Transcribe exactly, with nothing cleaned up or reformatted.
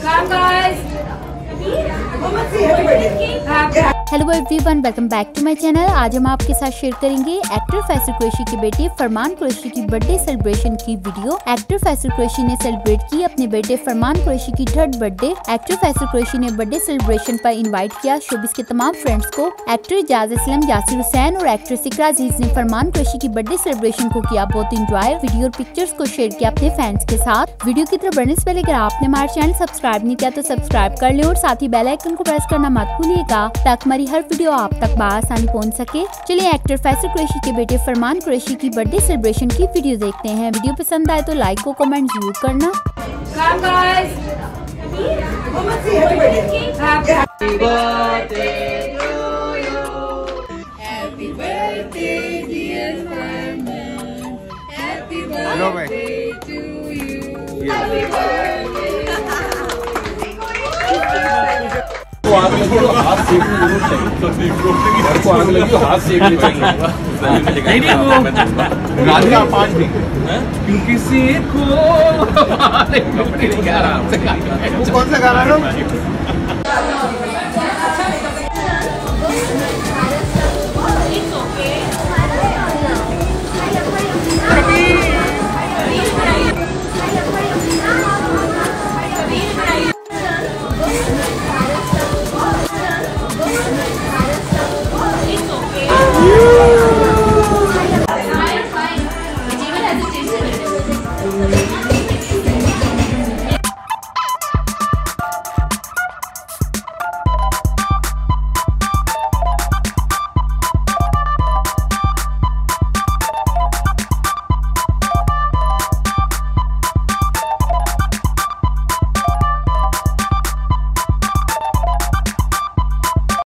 Hello everyone, welcome back to my channel. आज हम आपके साथ शेयर करेंगे एक्टर फैसल कुरैशी के बेटे फरमान कुरैशी की बर्थडे सेलिब्रेशन की वीडियो। एक्टर फैसल कुरैशी ने सेलिब्रेट की अपने बेटे फरमान कुरैशी की third birthday. Actor Faisal Qureshi ने बर्थडे सेलिब्रेशन पर इनवाइट किया शोबिस के तमाम फ्रेंड्स को। एक्टर इजाज असलम, यासिर हुसैन और एक्ट्रेस इकरा अजीज ने फरमान कुरैशी की बर्थडे सेलिब्रेशन को किया बहुत इंजॉय। वीडियो और पिक्चर्स को शेयर किया अपने फैंस के साथ। वीडियो की तरफ बढ़ने से पहले अगर आपने हमारा चैनल सब्सक्राइब नहीं किया तो सब्सक्राइब कर ले और साथ ही बेल आइकन को प्रेस करना मत भूलिएगा ताकि हमारी हर वीडियो आप तक बआसानी पहुंच सके। चलिए एक्टर फैसल कुरैशी के बेटे फरमान कुरैशी की बर्थडे सेलिब्रेशन की वीडियो देखते हैं। वीडियो पसंद आए तो लाइक और कमेंट जरूर करना। को आग लगी तो हाथ सेकनी जरूर चाहिए। घर को आग लगी तो हाथ सेकनी चाहिए। नहीं नहीं वो राधिका पाँच दिन किसी को कौन सा गाना है?